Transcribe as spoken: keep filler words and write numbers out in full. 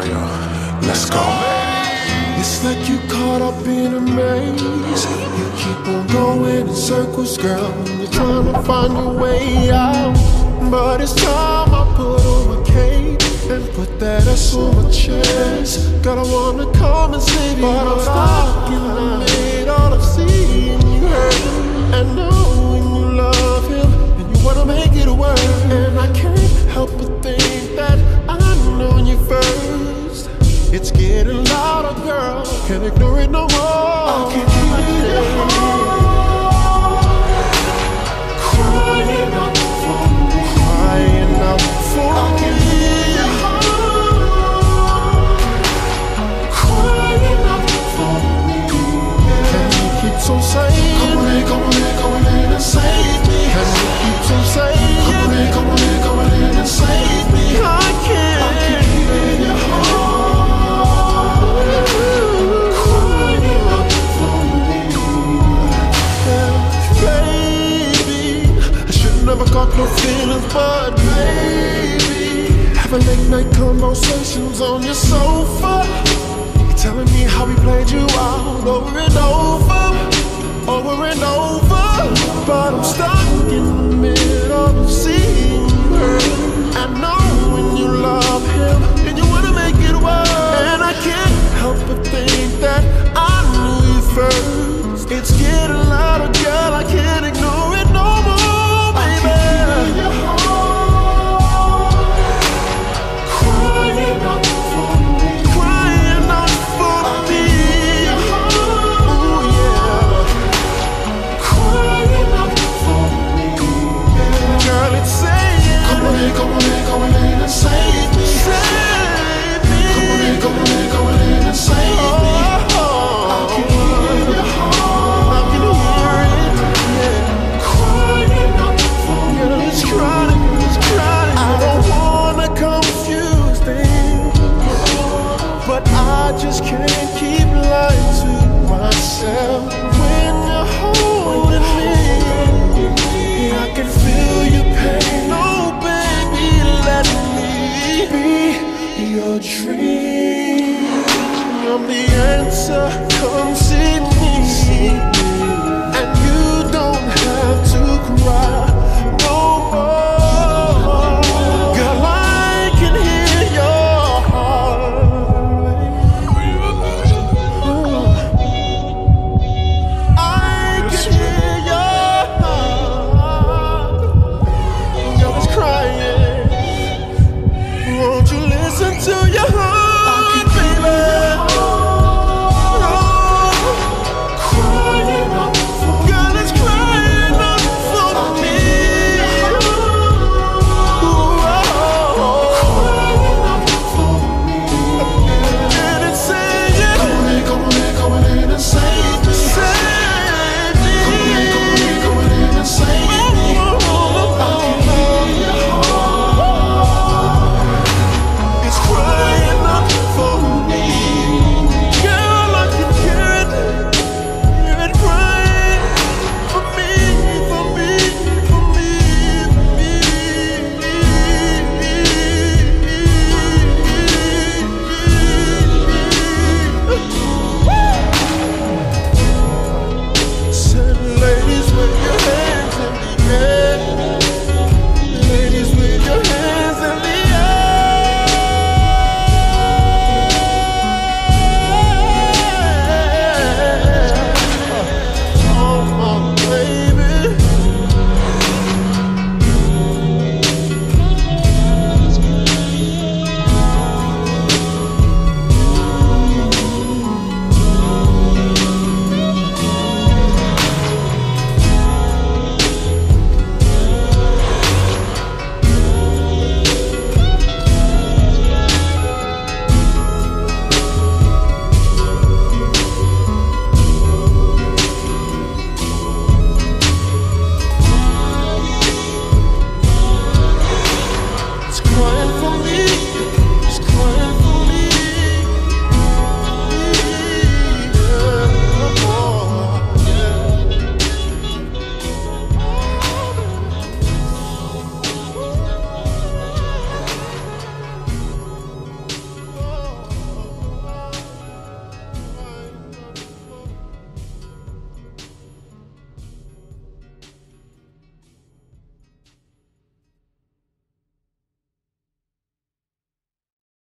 Mario. Let's go. It's like you caught up in a maze. You keep on going in circles, girl, and you're trying to find your way out. But it's time I put on my cape and put that ass on my chest. God, I wanna come and save you, but I'm stuck in the middle of seeing you hurt and knowing you love him and you wanna make it work. And I can't help but think that I'm knowing you first. It's getting louder, girl, can't ignore it no more. I can't keep it home. Crying out for me, crying out for me. I can hear your heart crying out for me. And he keeps on saying, come on in, come on in, come on in and save me. And he keeps on saying, come on in, come on in, come on in and save me. I can't, I can hear your heart. Never got no feelings, but baby, having late night conversations on your sofa. You're telling me how we played you out over and over, over and over. But I'm stuck in the middle of seeing her and knowing you love him and you wanna make it work. And I can't help but think that I knew you first. It's getting louder, girl.